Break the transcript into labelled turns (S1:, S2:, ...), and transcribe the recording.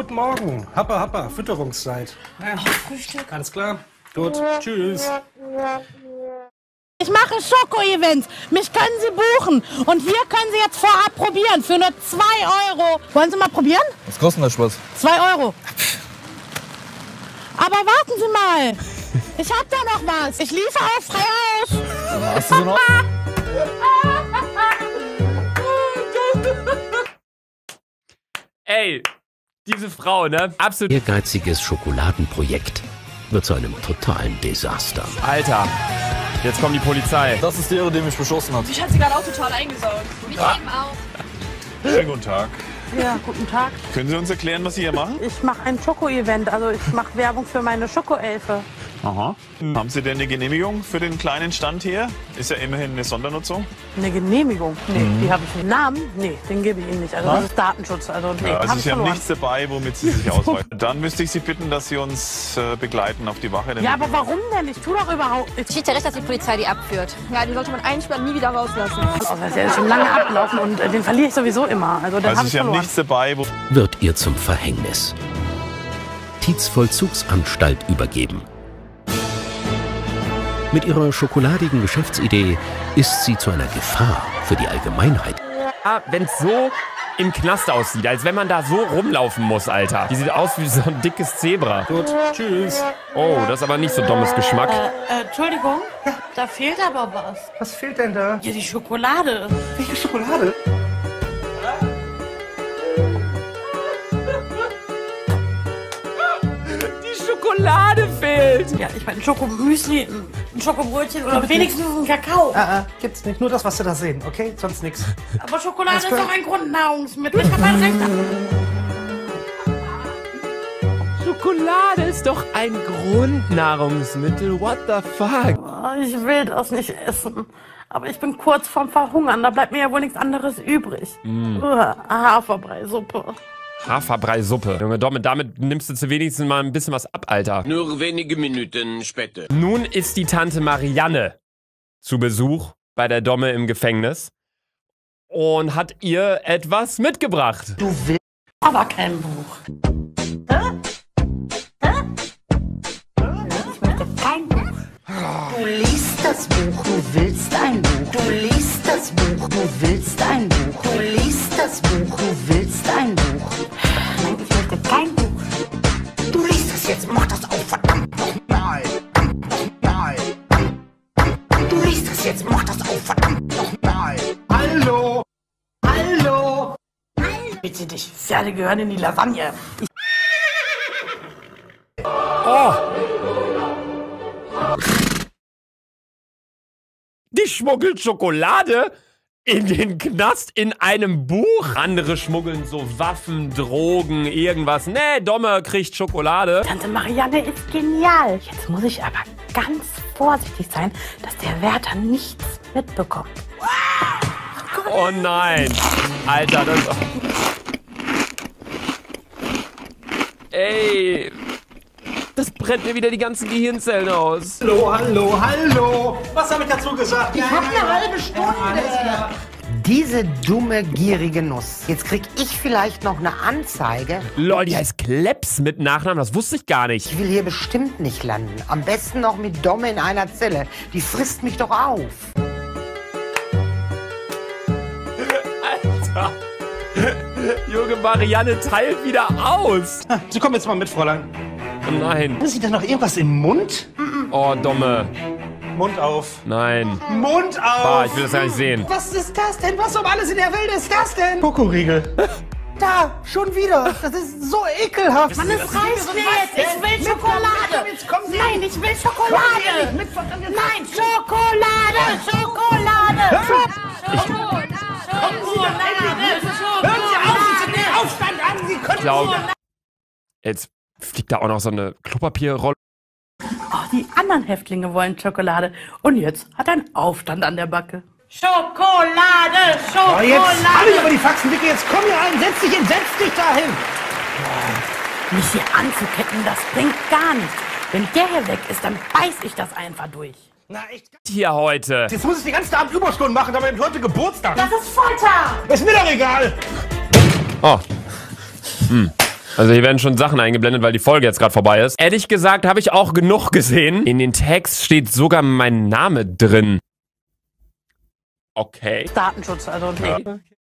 S1: guten Morgen. Happa, happa, Fütterungszeit. Ja, Frühstück. Alles klar. Gut, tschüss.
S2: Ich mache Schoko-Events. Mich können Sie buchen. Und hier können Sie jetzt vorab probieren für nur 2 Euro. Wollen Sie mal probieren?
S3: Was kostet denn der Spaß?
S2: 2 Euro. Aber warten Sie mal. Ich hab da noch was. Ich liefere auch frei aus.
S3: Hast du so noch?
S4: Ey, diese Frau, ne? Absolut.
S5: Ehrgeiziges Schokoladenprojekt wird zu einem totalen Desaster.
S4: Alter, jetzt kommt die Polizei.
S3: Das ist der, der mich beschossen hat.
S6: Ich hatte sie gerade auch total eingesaugt. Mich eben auch.
S7: Schönen guten Tag.
S2: Ja, guten Tag.
S7: Können Sie uns erklären, was Sie hier machen?
S2: Ich mache ein Schoko-Event. Also ich mache Werbung für meine Schokoelfe.
S7: Aha. Haben Sie denn eine Genehmigung für den kleinen Stand hier? Ist ja immerhin eine Sondernutzung.
S2: Eine Genehmigung? Nee, die habe ich. Einen Namen? Nee, den gebe ich Ihnen nicht. Also das ist Datenschutz. Also nee,
S7: Ja, also
S2: hab ich
S7: Sie haben
S2: verloren.
S7: nichts dabei, womit Sie sich ausweisen. Dann müsste ich Sie bitten, dass Sie uns begleiten auf die Wache.
S2: Ja, aber warum denn? Ich tue doch überhaupt nichts.
S6: Steht ja recht, dass die Polizei die abführt. Ja, die sollte man einsperren, nie wieder rauslassen.
S2: Der ist schon lange abgelaufen und den verliere ich sowieso immer. Also den
S7: Also
S2: habe ich
S7: Sie haben
S2: verloren.
S7: nichts dabei, wo...
S5: Wird ihr zum Verhängnis. Tietz Vollzugsanstalt übergeben. Mit ihrer schokoladigen Geschäftsidee ist sie zu einer Gefahr für die Allgemeinheit.
S4: Wenn es so im Knast aussieht, als wenn man da so rumlaufen muss, Alter. Die sieht aus wie so ein dickes Zebra.
S1: Gut, tschüss.
S4: Oh, das ist aber nicht so dummes Geschmack.
S2: Entschuldigung, da fehlt aber was.
S1: Was fehlt denn da?
S2: Ja, die Schokolade.
S1: Welche Schokolade?
S4: Die Schokolade fehlt.
S2: Ja, ich meine Schokomüsli, ein Schokobrötchen oder wenigstens ein Kakao.
S1: Gibt's nicht. Nur das, was Sie da sehen, okay? Sonst nichts.
S2: Aber Schokolade ist doch ein Grundnahrungsmittel. Ich hab ein Recht.
S4: Schokolade ist doch ein Grundnahrungsmittel. What the fuck?
S2: Oh, ich will das nicht essen. Aber ich bin kurz vorm Verhungern. Da bleibt mir ja wohl nichts anderes übrig. Haferbrei-Suppe.
S4: Haferbrei-Suppe. Junge, damit nimmst du zu wenigstens mal ein bisschen was ab, Alter.
S5: Nur wenige Minuten später.
S4: Nun ist die Tante Marianne zu Besuch bei der Domme im Gefängnis und hat ihr etwas mitgebracht.
S2: Du willst aber kein Buch. Ich möchte kein Buch.
S8: Du liest das Buch, du willst ein Buch. Du liest das Buch, du willst ein Buch. Du liest das Buch, du willst ein Buch.
S2: Nein, ich möchte kein Buch.
S8: Du liest das jetzt, mach das auf, verdammt nochmal. Nochmal. Du liest das jetzt, mach das auf, verdammt nochmal.
S1: Hallo! Hallo!
S2: Bitte dich, Pferde gehören in die Lasagne.
S4: Oh! Die schmuggelt Schokolade in den Knast in einem Buch. Andere schmuggeln so Waffen, Drogen, irgendwas. Nee, Domme kriegt Schokolade.
S2: Tante Marianne ist genial. Jetzt muss ich aber ganz vorsichtig sein, dass der Wärter nichts mitbekommt.
S4: Oh nein. Alter, das... Ey... Das brennt mir wieder die ganzen Gehirnzellen aus.
S1: Hallo, hallo, hallo! Was habe ich dazu gesagt?
S8: Ich hab eine halbe Stunde. Diese dumme, gierige Nuss. Jetzt krieg ich vielleicht noch eine Anzeige.
S4: Lol, die heißt Kleps mit Nachnamen, das wusste ich gar nicht.
S8: Ich will hier bestimmt nicht landen. Am besten noch mit Domme in einer Zelle. Die frisst mich doch auf.
S4: Alter. Junge Marianne teilt wieder aus.
S1: Sie kommen jetzt mal mit, Fräulein.
S4: Oh nein.
S1: Haben Sie da noch irgendwas im Mund?
S4: Oh, Domme.
S1: Mund auf.
S4: Nein.
S1: Mund auf!
S4: Bah, ich will das gar nicht sehen.
S1: Was ist das denn? Was um alles in der Welt ist das denn? Schokoriegel. Da, schon wieder. Das ist so ekelhaft.
S2: Mann, es reicht mir jetzt. Ich will Schokolade. Nein, ich will Schokolade. Nein, Schokolade. Schokolade.
S1: Hören Sie auf, Sie sind den Aufstand an. Sie können
S4: glaube, jetzt fliegt da auch noch so eine Klopapierrolle.
S2: Oh, die anderen Häftlinge wollen Schokolade. Und jetzt hat er einen Aufstand an der Backe. Schokolade!
S1: Oh, jetzt
S2: Schokolade!
S1: alle über die Faxen, Dicke. Jetzt komm hier rein. Setz dich dahin.
S2: Mich hier anzuketten, das bringt gar nichts. Wenn der hier weg ist, dann beiß ich das einfach durch.
S1: Na, echt?
S4: Hier heute.
S1: Jetzt muss ich den ganzen Abend Überstunden machen, aber ich heute Geburtstag.
S2: Das ist Folter!
S1: Ist mir doch egal.
S4: Oh. Also hier werden schon Sachen eingeblendet, weil die Folge jetzt gerade vorbei ist. Ehrlich gesagt habe ich auch genug gesehen. In den Text steht sogar mein Name drin. Okay.
S2: Datenschutz, also nee.